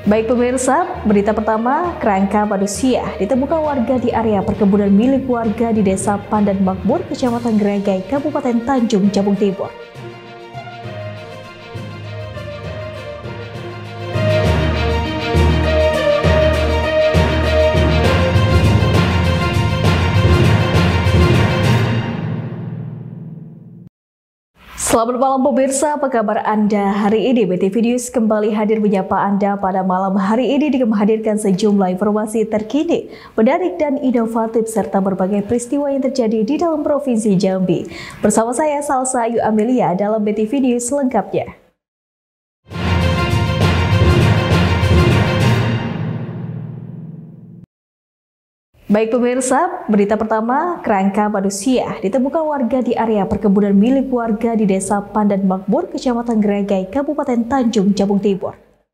Baik pemirsa, berita pertama, kerangka manusia ditemukan warga di area perkebunan milik warga di Desa Pandan Makmur, Kecamatan Gregai, Kabupaten Tanjung Jabung Timur. Selamat malam pemirsa, apa kabar Anda hari ini? BTV News kembali hadir menyapa Anda pada malam hari ini dengan menghadirkan sejumlah informasi terkini, menarik dan inovatif serta berbagai peristiwa yang terjadi di dalam Provinsi Jambi. Bersama saya Salsa Ayu Amelia dalam BTV News lengkapnya. Baik pemirsa, berita pertama, kerangka manusia ditemukan warga di area perkebunan milik warga di Desa Pandan Makmur, Kecamatan Gregai, Kabupaten Tanjung Jabung Timur.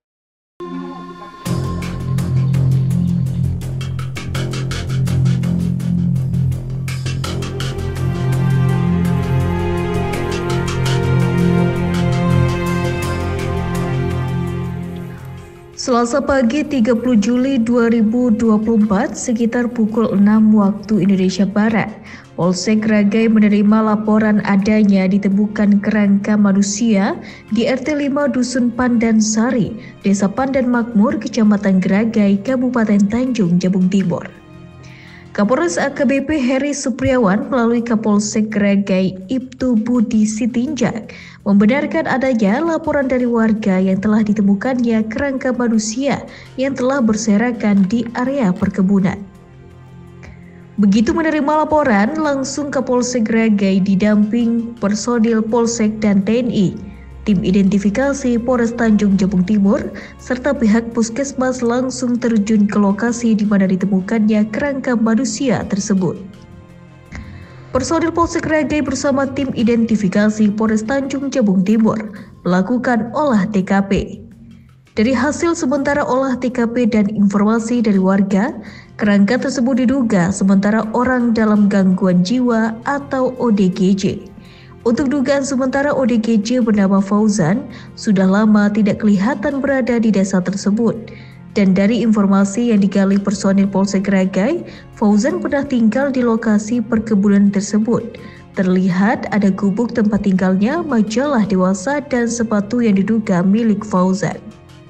Selasa pagi 30 Juli 2024 sekitar pukul 6 waktu Indonesia Barat, Polsek Gregai menerima laporan adanya ditemukan kerangka manusia di RT 5 Dusun Pandan Sari, Desa Pandan Makmur, Kecamatan Gregai, Kabupaten Tanjung Jabung Timur. Kapolres AKBP Heri Supriawan melalui Kapolsek Gregai Ibtu Budi Sitinjak membenarkan adanya laporan dari warga yang telah ditemukannya kerangka manusia yang telah berserakan di area perkebunan. Begitu menerima laporan, langsung Kapolsek Gregai didamping personil Polsek dan TNI, tim identifikasi Polres Tanjung Jabung Timur, serta pihak puskesmas langsung terjun ke lokasi di mana ditemukannya kerangka manusia tersebut. Personil Polsek Gregai bersama tim identifikasi Polres Tanjung Jabung Timur melakukan olah TKP. Dari hasil sementara olah TKP dan informasi dari warga, kerangka tersebut diduga sementara orang dalam gangguan jiwa atau ODGJ. Untuk dugaan sementara ODGJ bernama Fauzan sudah lama tidak kelihatan berada di desa tersebut. Dan dari informasi yang digali personil Polsek Gregai, Fauzan pernah tinggal di lokasi perkebunan tersebut. Terlihat ada gubuk tempat tinggalnya, majalah dewasa, dan sepatu yang diduga milik Fauzan.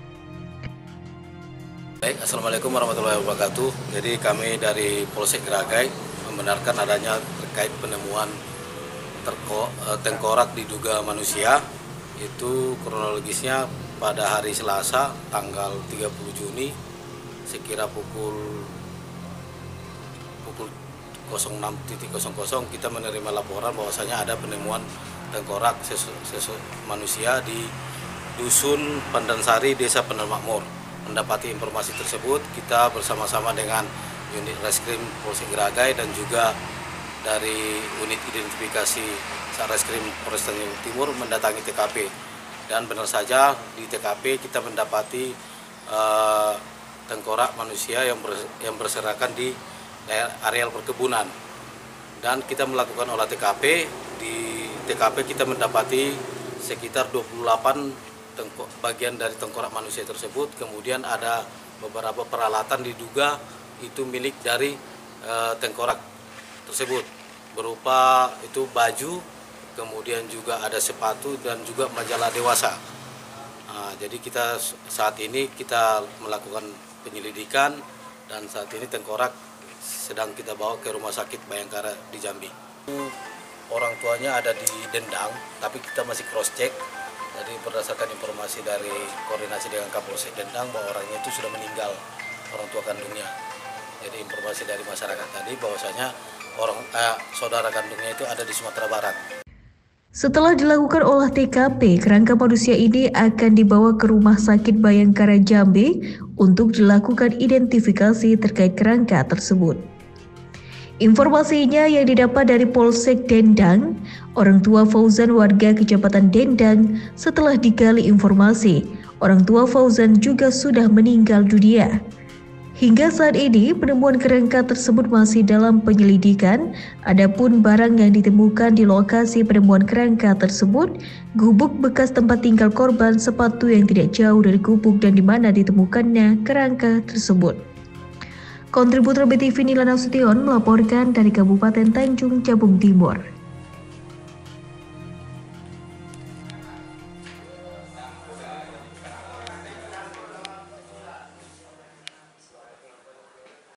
Baik, Assalamualaikum warahmatullahi wabarakatuh. Jadi kami dari Polsek Gregai membenarkan adanya terkait penemuan tengkorak diduga manusia. Itu kronologisnya pada hari Selasa tanggal 30 Juni sekira pukul 06.00 kita menerima laporan bahwasanya ada penemuan tengkorak manusia di Dusun Pandansari, Desa Pandan Makmur. Mendapati informasi tersebut, kita bersama-sama dengan unit Reskrim Polsek Gregai dan juga dari unit identifikasi Satreskrim Polres Tanjung Timur mendatangi TKP. Dan benar saja di TKP kita mendapati tengkorak manusia yang berserakan di areal perkebunan. Dan kita melakukan olah TKP. Di TKP kita mendapati sekitar 28 bagian dari tengkorak manusia tersebut. Kemudian ada beberapa peralatan diduga itu milik dari tengkorak tersebut, berupa itu baju, kemudian juga ada sepatu dan juga majalah dewasa. Jadi saat ini kita melakukan penyelidikan dan saat ini tengkorak sedang kita bawa ke Rumah Sakit Bayangkara di Jambi. Orang tuanya ada di Dendang, tapi kita masih cross check. Jadi berdasarkan informasi dari koordinasi dengan Kapolsek Dendang bahwa orangnya itu sudah meninggal, orang tua kandungnya. Jadi informasi dari masyarakat tadi bahwasanya saudara kandungnya itu ada di Sumatera Barat. Setelah dilakukan olah TKP, kerangka manusia ini akan dibawa ke Rumah Sakit Bayangkara Jambi untuk dilakukan identifikasi terkait kerangka tersebut. Informasinya yang didapat dari Polsek Dendang, orang tua Fauzan warga Kecamatan Dendang, setelah digali informasi, orang tua Fauzan juga sudah meninggal dunia. Hingga saat ini, penemuan kerangka tersebut masih dalam penyelidikan. Adapun barang yang ditemukan di lokasi penemuan kerangka tersebut, gubuk bekas tempat tinggal korban, sepatu yang tidak jauh dari gubuk dan di mana ditemukannya kerangka tersebut. Kontributor BTV Nila Nasution melaporkan dari Kabupaten Tanjung Jabung Timur.